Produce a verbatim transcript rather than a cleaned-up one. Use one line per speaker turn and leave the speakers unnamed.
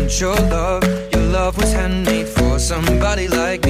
want your love. Your love was handmade for somebody like